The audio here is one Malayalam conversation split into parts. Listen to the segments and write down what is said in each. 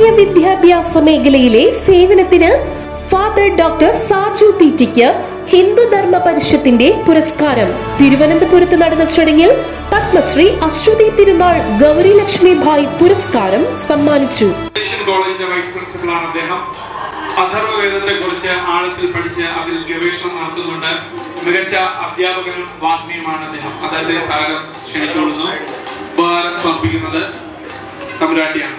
ആത്മീയ വിദ്യാഭ്യാസ മേഖലയിലെ സേവനത്തിന് ഫാദർ ഡോക്ടർ സാജു പി.ടിക്ക് ഹിന്ദുധർമ്മ പരിഷത്തിന്റെ പുരസ്കാരം. തിരുവനന്തപുരത്ത് നടന്ന ചടങ്ങിൽ പത്മശ്രീ അശ്വതി തിരുനാൾ ഗൗരി ലക്ഷ്മി ഭായ് പുരസ്കാരം സമ്മാനിച്ചു. കോളേജിന്റെ വൈസ് പ്രിൻസിപ്പലാണ് അദ്ദേഹം. അഥർവവേദത്തെ കുറിച്ച് ആഴത്തിൽ പഠിച്ച് അതിൽ ഗവേഷണം നടത്തുന്നുണ്ട്. മികച്ച അധ്യാപകനും വാഗ്മിയുമാണ് അദ്ദേഹം. അദ്ദേഹത്തെ സാഗരം ക്ഷണിച്ചുകൊള്ളുന്നു. ഉപഹാരം സമർപ്പിക്കുന്നത് തമ്പുരാട്ടിയാണ്.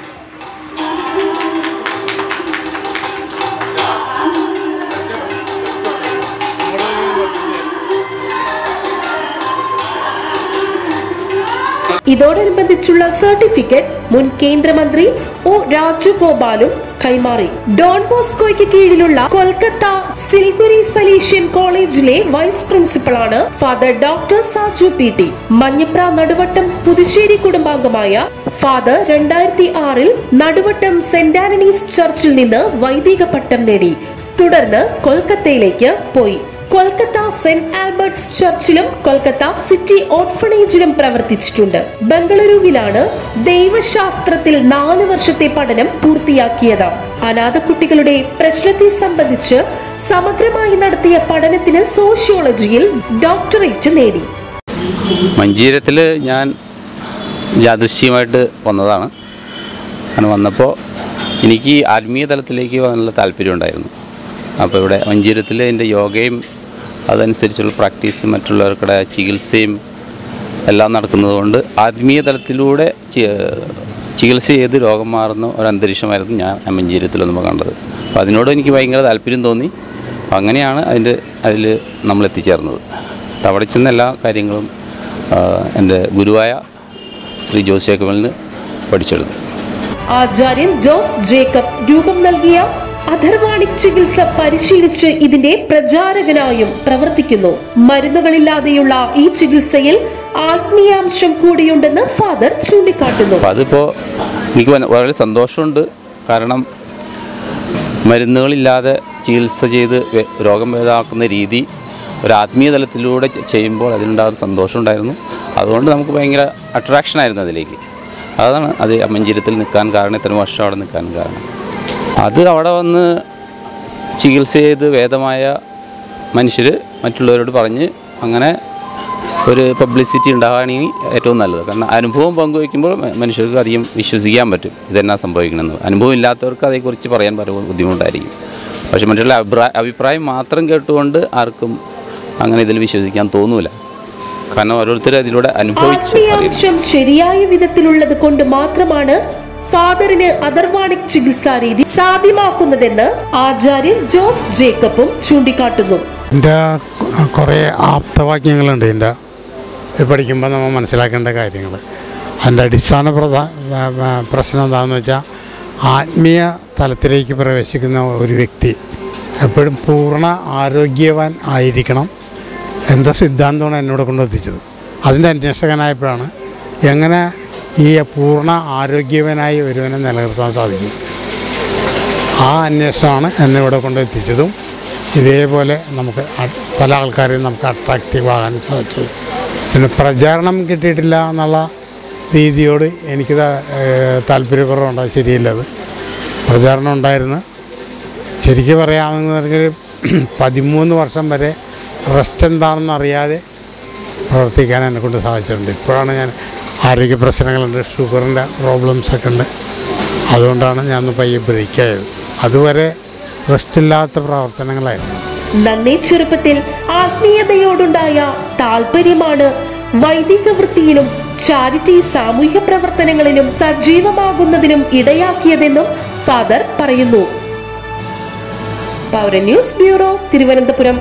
ഇതോടനുബന്ധിച്ചുള്ള സർട്ടിഫിക്കറ്റ് മുൻ കേന്ദ്രമന്ത്രി ഒ രാജഗോപാലും കൈമാറി. ഡോൺ ബോസ്കോയ്ക്ക് കീഴിലുള്ള കൊൽക്കത്ത സിൽഗുരി സലീഷ്യൻ കോളേജിലെ വൈസ് പ്രിൻസിപ്പളാണ് father doctor Saju P T. Manjapra Naduvattom Puthussery കുടുംബാംഗമായ ഫാദർ 2006 നടുവട്ടം സെന്റ് ആന്റണീസ് ചർച്ചിൽ നിന്ന് വൈദിക പട്ടം നേടി. തുടർന്ന് കൊൽക്കത്തയിലേക്ക് പോയി. കൊൽക്കത്ത സെന്റ് ആൽബർട്ട്സ് ചർച്ചിലും കൊൽക്കത്ത സിറ്റി ഓർഫണേജിലും പ്രവർത്തിച്ചിട്ടുണ്ട്. ബംഗളൂരുവിലാണ് ദൈവശാസ്ത്രത്തിൽ 4 വർഷത്തെ പഠനം പൂർത്തിയാക്കിയത്. അനാഥ കുട്ടികളുടെ പ്രശ്നത്തെ സംബന്ധിച്ച് സമഗ്രമായി നടത്തിയ പഠനത്തിന് സോഷ്യോളജിയിൽ ഡോക്ടറേറ്റ് നേടി. മഞ്ചേരത്തിൽ ഞാൻ യാദൃശ്യമായിട്ട് വന്നതാണ്. അങ്ങനെ വന്നപ്പോൾ എനിക്ക് ആത്മീയ തലത്തിലേക്ക് നല്ല താല്പര്യമുണ്ടായിരുന്നു. അപ്പോൾ ഇവിടെ മഞ്ചേരത്തിൽ എൻ്റെ യോഗയും അതനുസരിച്ചുള്ള പ്രാക്ടീസും മറ്റുള്ളവർക്കുടെ ചികിത്സയും എല്ലാം നടക്കുന്നതുകൊണ്ട് ആത്മീയ തലത്തിലൂടെ ചികിത്സ ചെയ്ത് രോഗം മാറുന്ന ഒരു അന്തരീക്ഷമായിരുന്നു ഞാൻ മഞ്ചേരത്തിൽ വന്നപ്പോൾ കണ്ടത്. അപ്പോൾ അതിനോട് എനിക്ക് ഭയങ്കര താല്പര്യം തോന്നി. അപ്പോൾ അങ്ങനെയാണ് അതിൽ നമ്മൾ എത്തിച്ചേർന്നത്. അവിടെ ചെന്ന എല്ലാ കാര്യങ്ങളും എൻ്റെ ഗുരുവായ ശ്രീ ജോസ് ജേക്കബിൽ നിന്ന് പഠിച്ചെടുത്തു. ആചാര്യൻ ജോസ് ജേക്കബ് രൂപം നൽകിയ അഥർവാണിക് ചികിത്സ പരിശീലിച്ച് ഇതിന്റെ പ്രചാരകനായും പ്രവർത്തിക്കുന്നു. മരുന്നുകളില്ലാതെയുള്ള ഈ ചികിത്സയിൽ ആത്മീയാംശം കൂടിയുണ്ടെന്ന് ഫാദർ ചൂണ്ടിക്കാട്ടുന്നു. അതിപ്പോൾ എനിക്ക് വളരെ സന്തോഷമുണ്ട്. കാരണം മരുന്നുകളില്ലാതെ ചികിത്സ ചെയ്ത് രോഗം ഭേദമാക്കുന്ന രീതി ഒരു ആത്മീയ തലത്തിലൂടെ ചെയ്യുമ്പോൾ അതിനുണ്ടാകുന്ന സന്തോഷമുണ്ടായിരുന്നു. അതുകൊണ്ട് നമുക്ക് ഭയങ്കര അട്രാക്ഷനായിരുന്നു അതിലേക്ക്. അതാണ് അത് മഞ്ചേരത്തിൽ നിൽക്കാൻ കാരണം, ഇത്രയും വർഷം അവിടെ നിൽക്കാൻ കാരണം. അത് അവിടെ വന്ന് ചികിത്സ ചെയ്ത് ഭേദമായ മനുഷ്യർ മറ്റുള്ളവരോട് പറഞ്ഞ് അങ്ങനെ ഒരു പബ്ലിസിറ്റി ഉണ്ടാവുകയാണെങ്കിൽ ഏറ്റവും നല്ലത്. കാരണം അനുഭവം പങ്കുവയ്ക്കുമ്പോൾ മനുഷ്യർക്ക് അധികം വിശ്വസിക്കാൻ പറ്റും ഇതെന്നാ സംഭവിക്കണമെന്ന്. അനുഭവം ഇല്ലാത്തവർക്ക് അതേക്കുറിച്ച് പറയാൻ പല ബുദ്ധിമുട്ടായിരിക്കും. പക്ഷെ മറ്റുള്ള അഭിപ്രായം മാത്രം കേട്ടുകൊണ്ട് ആർക്കും അങ്ങനെ ഇതിൽ വിശ്വസിക്കാൻ തോന്നൂല. കാരണം ഓരോരുത്തരും അതിലൂടെ അനുഭവിച്ച് ശരിയായ വിധത്തിലുള്ളത് കൊണ്ട് മാത്രമാണ് ഫാദറിന് അഥർവാണിക് ചികിത്സാ രീതി സാധ്യമാക്കുന്നതെന്ന് ആചാര്യൻ ജോസ് ജേക്കബും ചൂണ്ടിക്കാട്ടുന്നു. എൻ്റെ കുറേ ആപ്തവാക്യങ്ങളുണ്ട് എൻ്റെ പഠിക്കുമ്പോൾ നമ്മൾ മനസ്സിലാക്കേണ്ട കാര്യങ്ങൾ. അതിൻ്റെ അടിസ്ഥാന പ്രശ്നം എന്താണെന്ന് വെച്ചാൽ ആത്മീയ തലത്തിലേക്ക് പ്രവേശിക്കുന്ന ഒരു വ്യക്തി എപ്പോഴും പൂർണ്ണ ആരോഗ്യവാൻ ആയിരിക്കണം എന്ന സിദ്ധാന്തമാണ് എന്നോട് കൊണ്ടെത്തിച്ചത്. അതിൻ്റെ അന്വേഷകനായപ്പോഴാണ് എങ്ങനെ ഈ പൂർണ്ണ ആരോഗ്യവനായി ഒരുവനെ നിലനിർത്താൻ സാധിക്കും. ആ അന്വേഷണമാണ് എന്നെ ഇവിടെ കൊണ്ടെത്തിച്ചതും ഇതേപോലെ നമുക്ക് പല ആൾക്കാരെയും നമുക്ക് അട്രാക്റ്റീവ് ആകാൻ സാധിച്ചത്. പിന്നെ പ്രചാരണം കിട്ടിയിട്ടില്ല എന്നുള്ള രീതിയോട് എനിക്ക് താല്പര്യക്കുറവുണ്ട്. ശരിയല്ലത്. പ്രചാരണം ഉണ്ടായിരുന്നു. ശരിക്കും പറയാമെന്നുണ്ടെങ്കിൽ 13 വർഷം വരെ റെസ്റ്റ് എന്താണെന്ന് അറിയാതെ പ്രവർത്തിക്കാൻ എന്നെക്കൊണ്ട് സാധിച്ചിട്ടുണ്ട്. ഇപ്പോഴാണ് ഞാൻ ആരോഗ്യ പ്രശ്നങ്ങളുണ്ട്, ഷുഗറിൻ്റെ പ്രോബ്ലംസൊക്കെ ഉണ്ട്. അതുകൊണ്ടാണ് ഞാൻ പയ്യെ ബ്രേക്കായത്. അതുവരെ റെസ്റ്റില്ലാത്ത പ്രവർത്തനങ്ങളായിരുന്നു. നന്നേ ചെറുപ്പത്തിൽ ആത്മീയതയോടുണ്ടായ താല്പര്യമാണ് വൈദിക വൃത്തിയിലും ചാരിറ്റി സാമൂഹ്യ പ്രവർത്തനങ്ങളിലും സജീവമാകുന്നതിനും ഇടയാക്കിയതെന്നും ഫാദർ പറയുന്നു. Pauran news bureau, Thiruvananthapuram.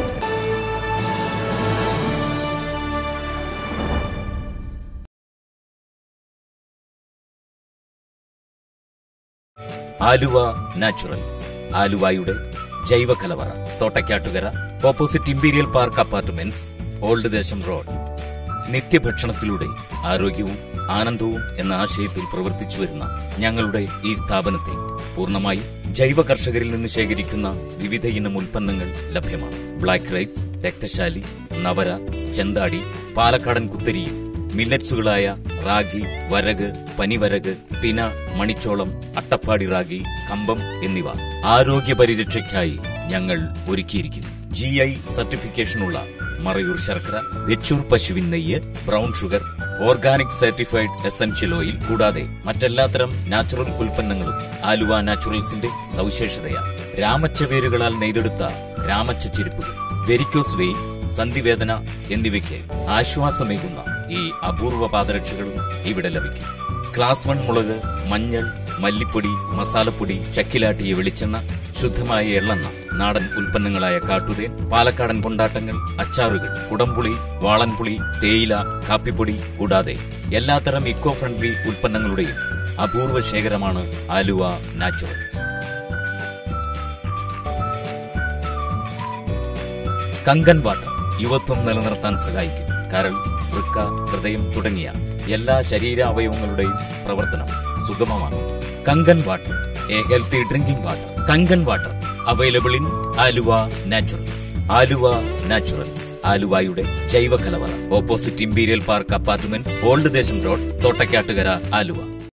Aluva naturals, ആലുവയുടെ ജൈവ കലവറ, Thottakkattukara, opposite imperial park apartments, old Desom road. നിത്യഭക്ഷണത്തിലൂടെ ആരോഗ്യവും ആനന്ദവും എന്ന ആശയത്തിൽ പ്രവർത്തിച്ചു വരുന്ന ഞങ്ങളുടെ ഈ സ്ഥാപനത്തിൽ പൂർണ്ണമായും ജൈവ കർഷകരിൽ നിന്ന് ശേഖരിക്കുന്ന വിവിധ ഇനം ഉൽപ്പന്നങ്ങൾ ലഭ്യമാണ്. ബ്ലാക്ക് റൈസ്, രക്തശാലി, നവര, ചെന്താടി, പാലക്കാടൻ കുത്തരിയും മില്ലറ്റ്സുകളായ റാഗി, വരക്, പനിവരക്, തിന, മണിച്ചോളം, അട്ടപ്പാടി റാഗി, കമ്പം എന്നിവ ആരോഗ്യ പരിരക്ഷയ്ക്കായി ഞങ്ങൾ ഒരുക്കിയിരിക്കുന്നു. GI സർട്ടിഫിക്കേഷനുള്ള മറയൂർ ശർക്കര, വെച്ചൂർ പശുവിൻ നെയ്യ്, brown sugar, organic certified essential oil കൂടാതെ മറ്റെല്ലാത്തരം നാച്ചുറൽ ഉൽപ്പന്നങ്ങളും ആലുവ നാച്ചുറൽസിന്റെ സവിശേഷതയാണ്. രാമച്ച വേരുകളാൽ നെയ്തെടുത്ത രാമച്ച ചെരുപ്പുകൾ, വെരിക്കോസ് വെയിൻ, സന്ധിവേദന എന്നിവയ്ക്ക് ആശ്വാസമേകുന്ന ഈ അപൂർവ പാദരക്ഷകളും ഇവിടെ ലഭിക്കും. ക്ലാസ് 1 മുളക്, മഞ്ഞൾ, മല്ലിപ്പൊടി, മസാലപ്പൊടി, ചക്കിലാട്ടിയ വെളിച്ചെണ്ണ, ശുദ്ധമായ എള്ളെണ്ണ, നാടൻ ഉൽപ്പന്നങ്ങളായ കാട്ടുതേൻ, പാലക്കാടൻ കൊണ്ടാട്ടങ്ങൾ, അച്ചാറുകൾ, കുടംപുളി, വാളൻപുളി, തേയില, കാപ്പിപ്പൊടി കൂടാതെ എല്ലാത്തരം ഇക്കോ ഫ്രണ്ട്ലി ഉൽപ്പന്നങ്ങളുടെയും അപൂർവ ശേഖരമാണ് ആലുവ നാച്ചുറൽസ്. കങ്കൻ വാട്ടർ യുവത്വം നിലനിർത്താൻ സഹായിക്കും. കരൾ, വൃക്ക, ഹൃദയം തുടങ്ങിയ എല്ലാ ശരീര അവയവങ്ങളുടെയും പ്രവർത്തനം സുഗമമാകും. Kangen water, a healthy drinking water. Kangen water available in Aluva naturals. Aluva naturals, ആലുവയുടെ ജൈവ കലവറ, opposite imperial park apartments, old Desom road, Thottakkattukara, Aluva.